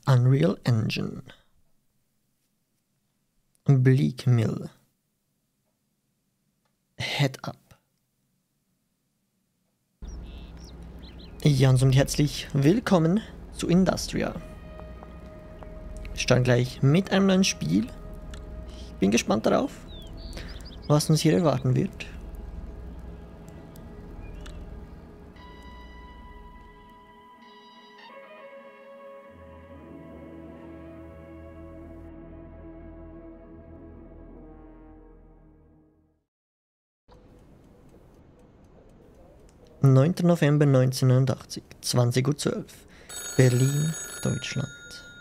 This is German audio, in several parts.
Unreal Engine. Bleak Mill. Head Up. Ja, und somit herzlich willkommen zu Industria. Wir starten gleich mit einem neuen Spiel. Ich bin gespannt darauf, was uns hier erwarten wird. (9. November 1989, 20:12 Uhr, Berlin, Deutschland).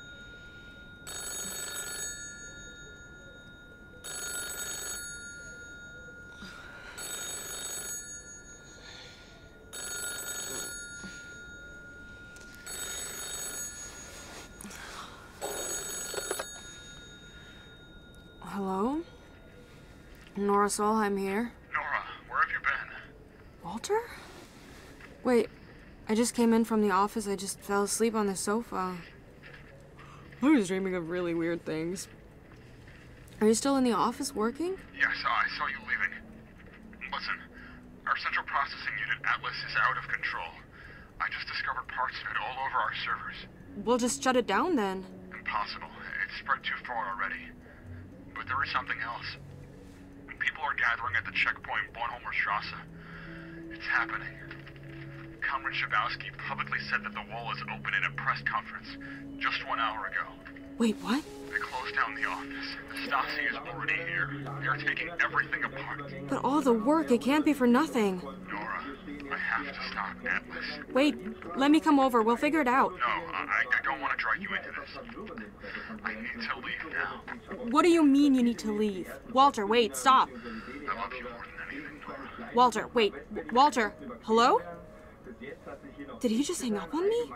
Hello? Nora Solheim here. Nora, where have you been? Walter? Wait, I just came in from the office. I just fell asleep on the sofa. I was dreaming of really weird things. Are you still in the office working? Yes, I saw you leaving. Listen, our central processing unit, Atlas, is out of control. I just discovered parts of it all over our servers. We'll just shut it down then. Impossible. It's spread too far already. But there is something else. People are gathering at the checkpoint Bornholmer Strasse. It's happening. Comrade Shabowski publicly said that the wall is open in a press conference just 1 hour ago. Wait, what? They closed down the office. The Stasi is already here. They are taking everything apart. But all the work, it can't be for nothing. Nora, I have to stop Atlas. Wait, let me come over. We'll figure it out. No, I don't want to drag you into this. I need to leave now. What do you mean you need to leave? Walter, wait, stop. I love you more than anything, Nora. Walter, wait. Walter, hello? Did he just hang up on me?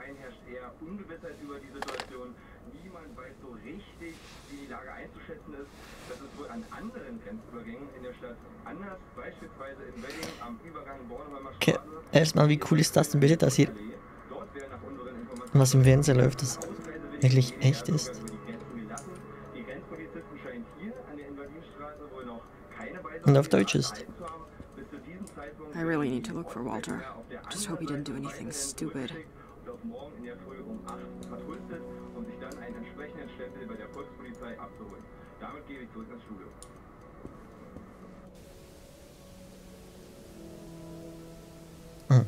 Okay, erstmal, wie cool ist das denn bitte, dass hier was im Fernsehen läuft, das wirklich echt ist? Und auf Deutsch ist. I really need to look for Walter. Just hope he didn't do anything stupid. Hm.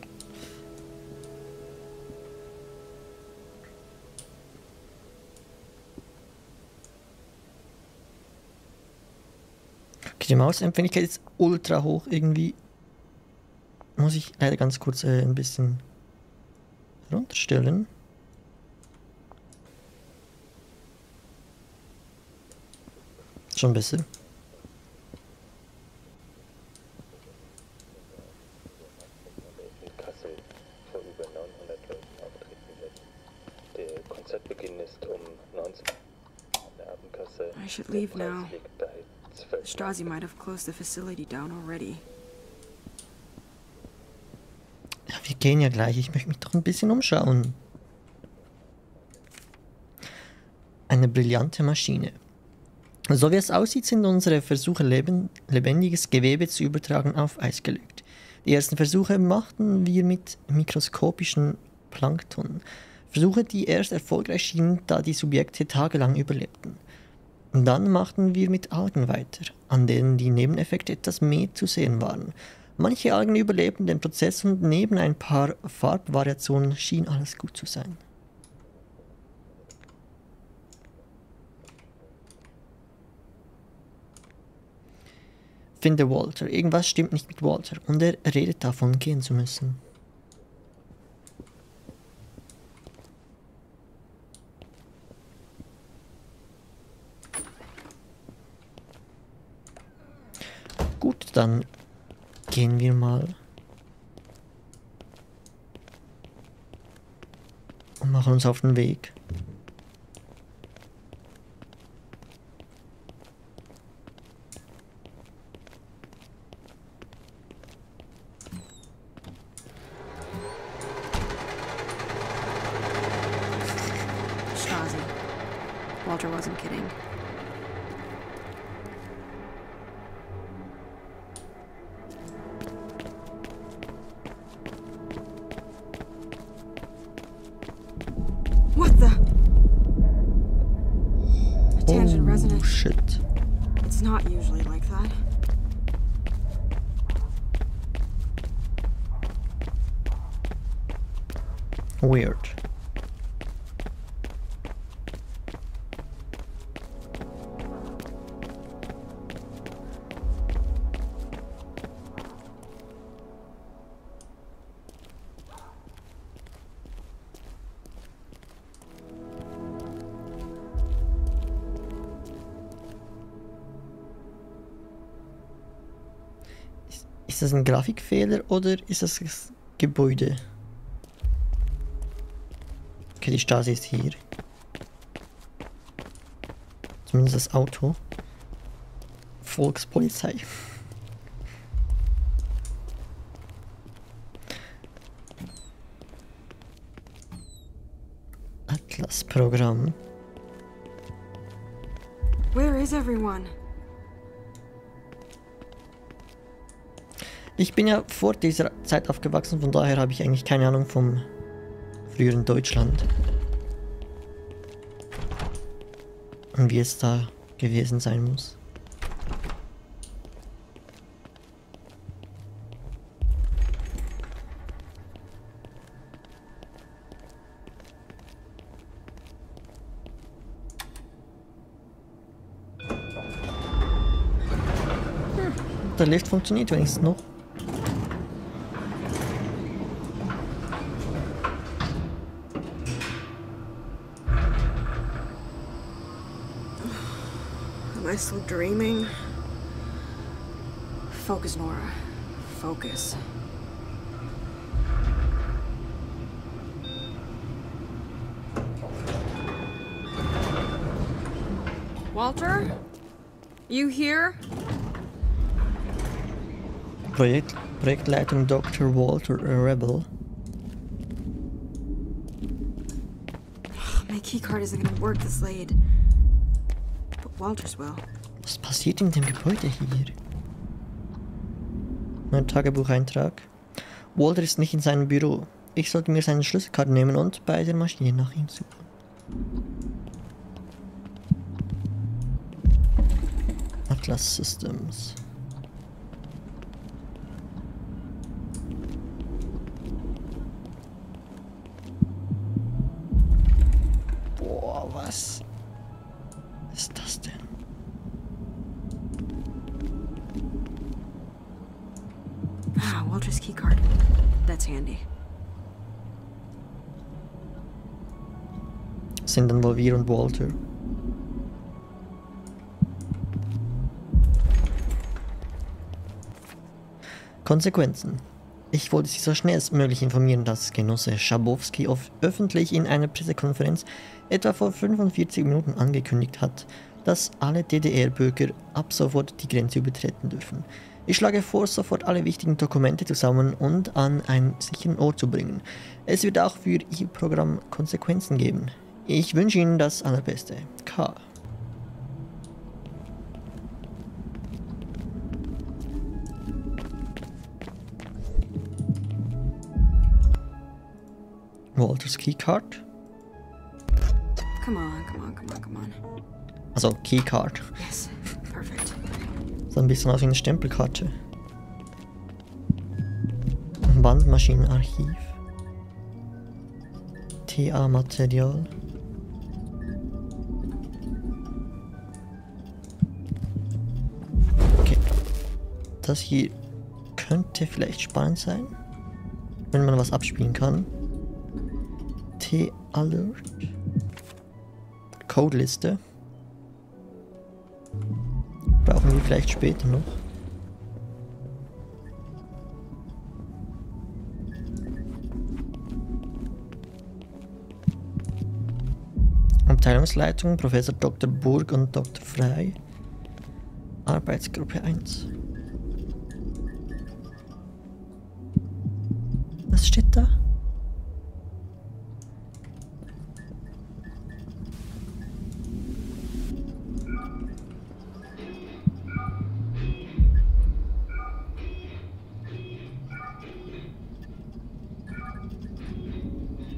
Okay, die Mausempfindlichkeit ist ultra hoch irgendwie. Muss ich leider ganz kurz ein bisschen runterstellen. Schon besser. In Kassel vor über 900 Leuten auftreten wird. Der Konzertbeginn ist um 19 Uhr. In der Abendkasse. I should leave Der now. Preis liegt bei 12. Stasi might have closed the facility down already. Ja, wir gehen ja gleich. Ich möchte mich doch ein bisschen umschauen. Eine brillante Maschine. So wie es aussieht, sind unsere Versuche, lebendiges Gewebe zu übertragen, auf Eis gelegt. Die ersten Versuche machten wir mit mikroskopischen Plankton. Versuche, die erst erfolgreich schienen, da die Subjekte tagelang überlebten. Und dann machten wir mit Algen weiter, an denen die Nebeneffekte etwas mehr zu sehen waren. Manche Algen überlebten den Prozess und neben ein paar Farbvariationen schien alles gut zu sein. Finde Walter. Irgendwas stimmt nicht mit Walter und er redet davon, gehen zu müssen. Gut, dann gehen wir mal und machen uns auf den Weg. Stasi. Walter wasn't kidding. What the? A tangent resonance. Shit. It's not usually like that. Weird. Ist das ein Grafikfehler oder ist das Gebäude? Okay, die Straße ist hier. Zumindest das Auto. Volkspolizei. Atlas-Programm. Where is everyone? Ich bin ja vor dieser Zeit aufgewachsen, von daher habe ich eigentlich keine Ahnung vom früheren Deutschland. Und wie es da gewesen sein muss. Der Lift funktioniert wenigstens noch. Am I still dreaming? Focus, Nora. Focus. Walter? You here? Projektleitung Dr. Walter Rebel. My keycard isn't gonna work this late. But Walter's will. Was passiert in dem Gebäude hier? Mein Tagebucheintrag. Walter ist nicht in seinem Büro. Ich sollte mir seine Schlüsselkarte nehmen und bei der Maschine nach ihm suchen. Atlas Systems. Boah, was ist das denn? Ah, Walter's keycard. That's handy. Sind dann wohl wir und Walter. Konsequenzen. Ich wollte Sie so schnellstmöglich informieren, dass Genosse Schabowski öffentlich in einer Pressekonferenz etwa vor 45 Minuten angekündigt hat, dass alle DDR-Bürger ab sofort die Grenze übertreten dürfen. Ich schlage vor, sofort alle wichtigen Dokumente zusammen und an einen sicheren Ort zu bringen. Es wird auch für Ihr Programm Konsequenzen geben. Ich wünsche Ihnen das Allerbeste. K. Walters Keycard. Come on, come on, come on, come on. Also Keycard. Yes, perfect. So ein bisschen aus wie eine Stempelkarte. Bandmaschinenarchiv. TA-Material. Okay. Das hier könnte vielleicht spannend sein, wenn man was abspielen kann. T-Alert. Codeliste. Brauchen wir vielleicht später noch. Abteilungsleitung Professor Dr. Burg und Dr. Frey. Arbeitsgruppe 1. Was steht da?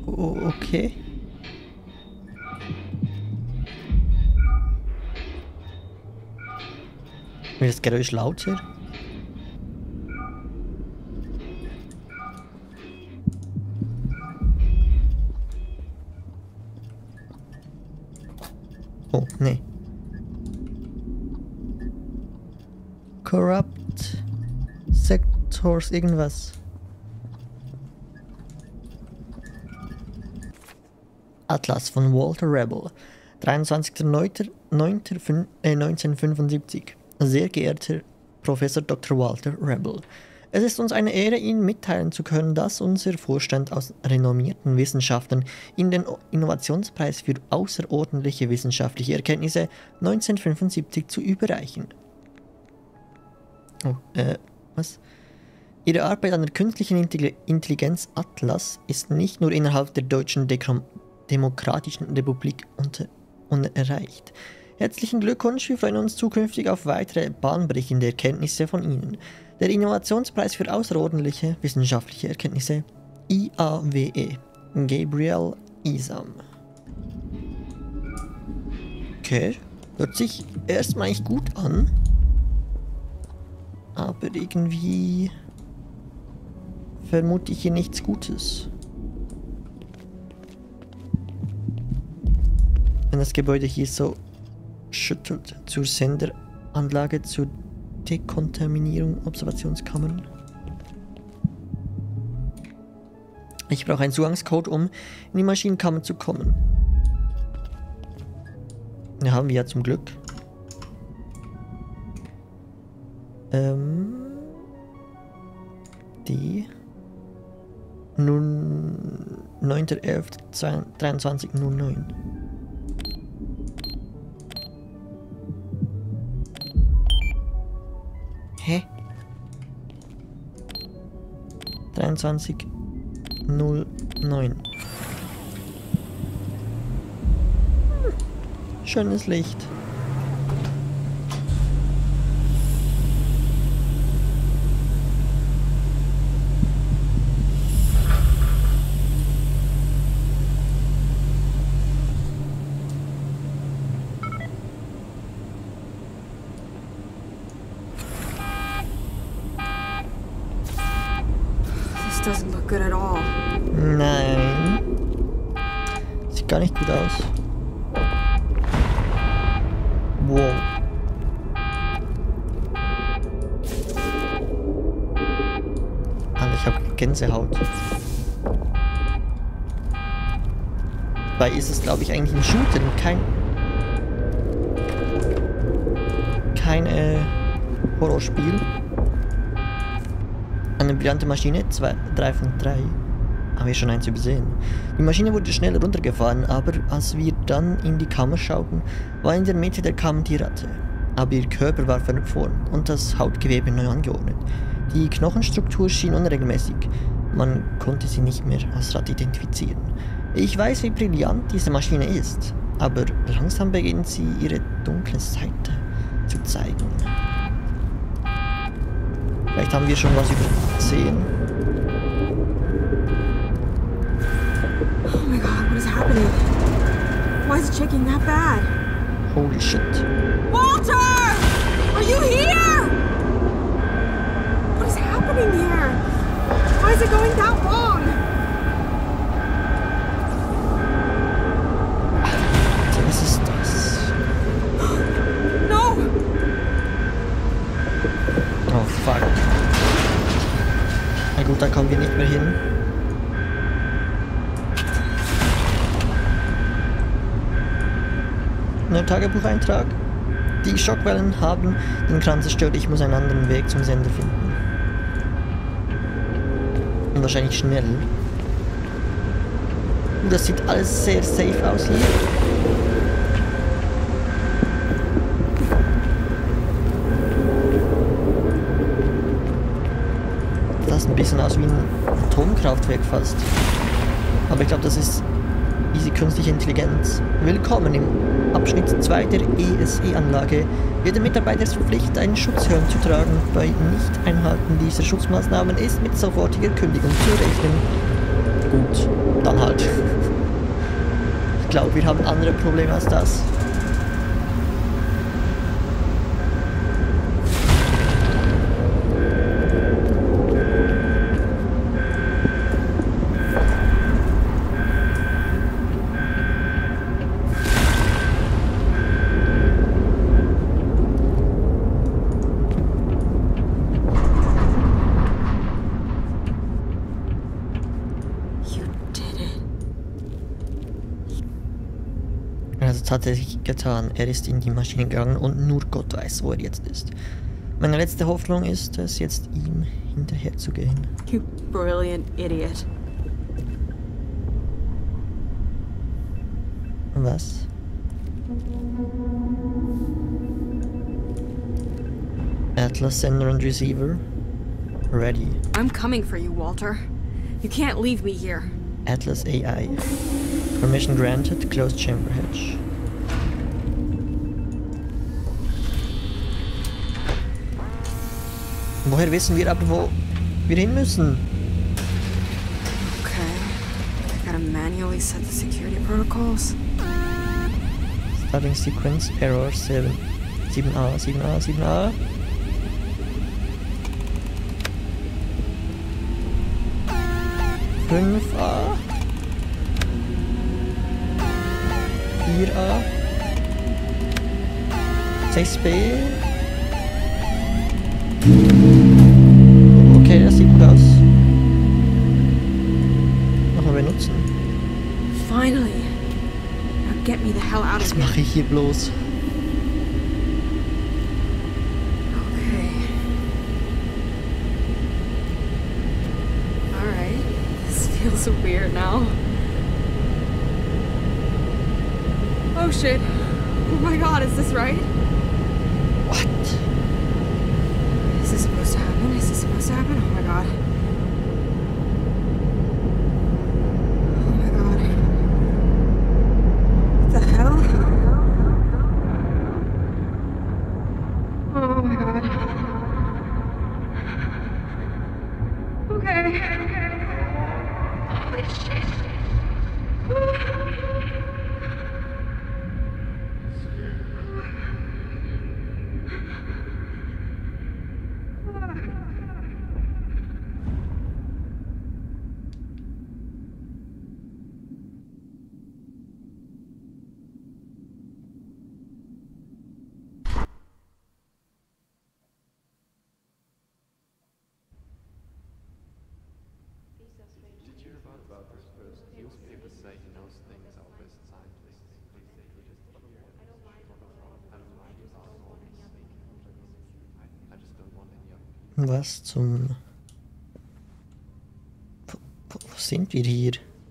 Oh, okay. Wird das Geräusch lauter? Oh, nee. Corrupt Sectors, irgendwas. Atlas von Walter Rebel, 23.09.1975. Sehr geehrter Professor Dr. Walter Rebel, es ist uns eine Ehre, Ihnen mitteilen zu können, dass unser Vorstand aus renommierten Wissenschaftlern Ihnen den Innovationspreis für außerordentliche wissenschaftliche Erkenntnisse 1975 zu überreichen. Oh, was? Ihre Arbeit an der künstlichen Intelligenz Atlas ist nicht nur innerhalb der Deutschen Demokratischen Republik unerreicht. Herzlichen Glückwunsch, wir freuen uns zukünftig auf weitere bahnbrechende Erkenntnisse von Ihnen. Der Innovationspreis für außerordentliche wissenschaftliche Erkenntnisse IAWE, Gabriel Isam. Okay, hört sich erstmal nicht gut an, aber irgendwie vermute ich hier nichts Gutes. Wenn das Gebäude hier so schüttelt, zur Senderanlage, zur Dekontaminierung, Observationskammern. Ich brauche einen Zugangscode, um in die Maschinenkammer zu kommen. Den haben wir ja zum Glück. Die 9.11.23.09. Hä? 23.09. Schönes Licht. Doesn't look good at all. Nein. Sieht gar nicht gut aus. Wow. Alter, ich habe Gänsehaut. Dabei ist es, glaube ich, eigentlich ein Shooter und kein Horrorspiel. Eine brillante Maschine, 3 von 3. Haben wir schon eins übersehen. Die Maschine wurde schnell runtergefahren, aber als wir dann in die Kammer schauten, war in der Mitte der Kammer die Ratte. Aber ihr Körper war verformt und das Hautgewebe neu angeordnet. Die Knochenstruktur schien unregelmäßig. Man konnte sie nicht mehr als Ratte identifizieren. Ich weiß, wie brillant diese Maschine ist, aber langsam beginnt sie ihre dunkle Seite zu zeigen. Vielleicht haben wir schon was übersehen. Oh my god, what is happening? Why is it shaking that bad? Holy shit. Walter! Are you here? What is happening here? Why is it going that wrong? Was ist das? No! Oh fuck. Na gut, da kommen wir nicht mehr hin. Neuer Tagebucheintrag. Die Schockwellen haben den Kran zerstört. Ich muss einen anderen Weg zum Sender finden. Und wahrscheinlich schnell. Das sieht alles sehr safe aus hier. Das sieht ein bisschen aus wie ein Atomkraftwerk fast. Aber ich glaube, das ist diese künstliche Intelligenz. Willkommen im Abschnitt 2 der ESE-Anlage. Jeder Mitarbeiter ist verpflichtet, einen Schutzhelm zu tragen. Bei Nicht-Einhalten dieser Schutzmaßnahmen ist mit sofortiger Kündigung zu rechnen. Gut, dann halt. Ich glaube, wir haben andere Probleme als das. Er hat es tatsächlich getan. Er ist in die Maschine gegangen und nur Gott weiß, wo er jetzt ist. Meine letzte Hoffnung ist es, jetzt ihm hinterher zu gehen. You brilliant idiot. Was? Atlas Sender and Receiver. Ready. I'm coming for you, Walter. You can't leave me here. Atlas AI. Permission granted. Closed chamber hatch. Woher wissen wir aber, wo wir hin müssen? Okay. I gotta manually set the security protocols. Starting sequence error 7. 7a, 7a, 7a. A 4a 6b. Okay, das sieht gut aus. Nochmal benutzen. Finally. Now get me the hell out of Was here. mache ich hier bloß? Okay. Alright. This feels weird now. Oh shit. Oh my god, is this right? What? Is this supposed to happen? Is this supposed to happen? Oh my god. Oh my god. What the hell? Oh my god. Okay. Holy shit. Did you hear about this person? Newspapers say he knows things our best scientists. I don't mind about all these things. I just don't want any other people. Was zum... Wo sind wir hier?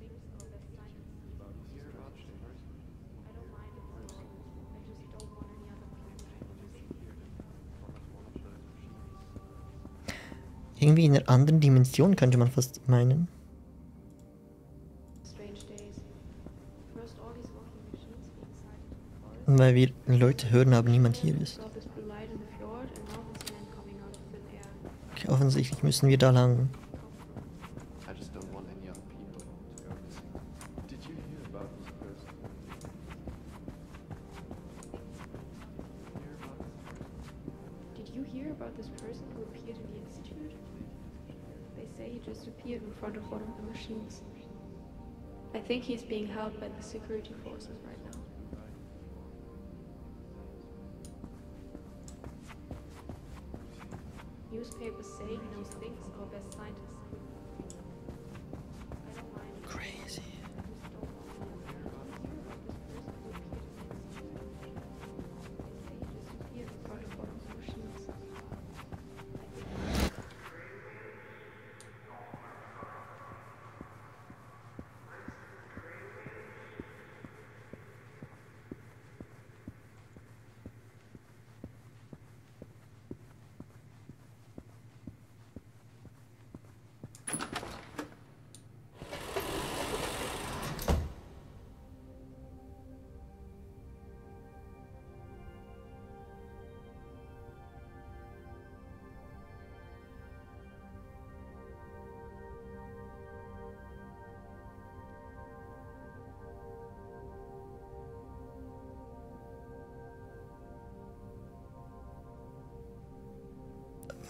Irgendwie in einer anderen Dimension, könnte man fast meinen. Weil wir Leute hören, aber niemand hier ist. Okay, offensichtlich müssen wir da lang. I just don't want any other people to go missing. Did you hear about this person? Did you hear about this person who appeared in the institute? They say he just appeared in front of one of the machines. I think he's being held by the security forces right now. Newspapers say he knows things our best scientists. I don't mind. Crazy. I just don't want to hear about this person who appeared in the institute. They say he just appeared in front of one of the machines.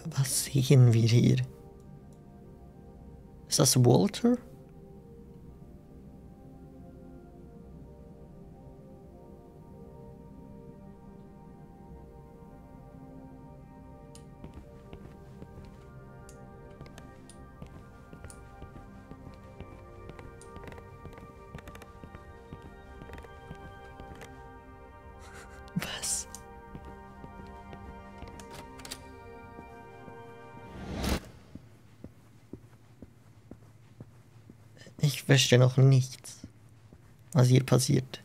Was sehen wir hier? Ist das Walter? Was? Ich verstehe noch nichts, was hier passiert.